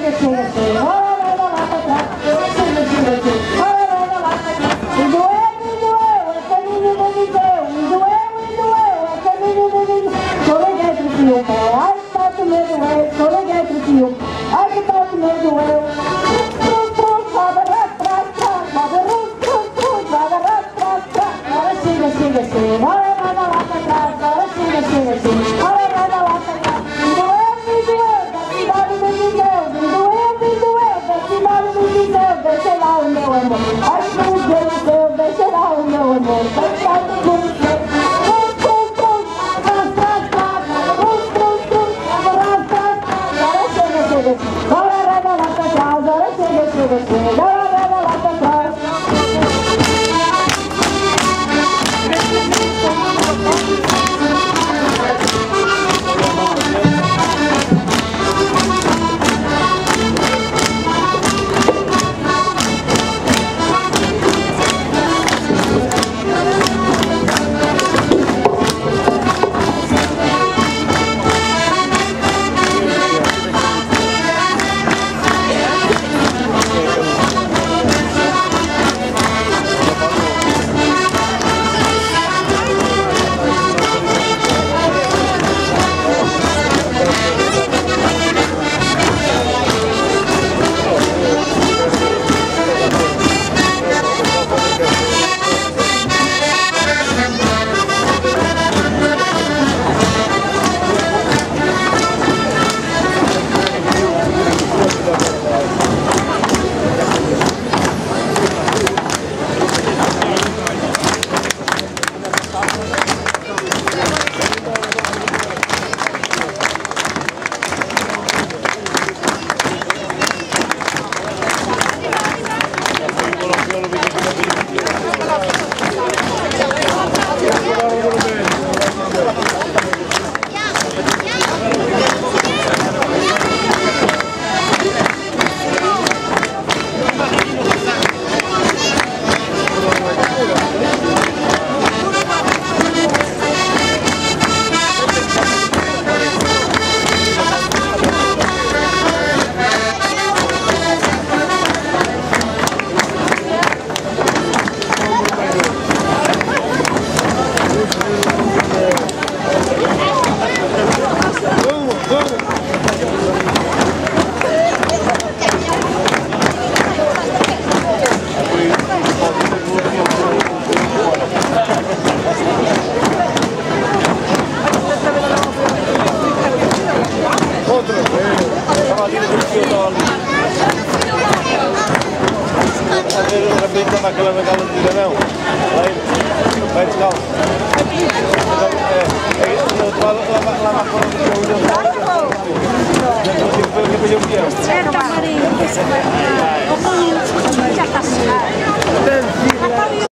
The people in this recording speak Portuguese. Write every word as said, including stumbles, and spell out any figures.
chega, chega, chega. Olha, olha lá pra trás. Chega, chega, chega. Olha, olha lá pra trás. Me doeu, me doeu, essa menina me deu. Me doeu, me doeu, essa menina me deu. Coleguei pro tio pé, ai que tá com medo eu. Coleguei pro tio, ai que tá com medo eu. Trum, trum, sobe, ras, tras, tras. Sobe, rum, trum, trum, sobe, ras, tras, tras. Olha, chega, chega, chega. Olha, olha lá pra trás. Olha, chega, chega, chega. Olha, olha lá pra trás. Me doeu, me doeu, da cidade me deu. Me doeu, me doeu, da cidade me deu. Deixa lá o meu amor. Ai, meu Deus do céu, deixa lá o meu amor. Deixa todo mundo ver. Trum, trum, trum, ras, tras, tras. Trum, trum, trum, ras, tras, tras. Olha, chega, chega. Olha, olha lá pra trás. Olha, chega, chega, chega. Olha, olha lá pra trás. Naquela naquela medida não. Vai descalço. É, é, é, lá, lá, lá, lá, lá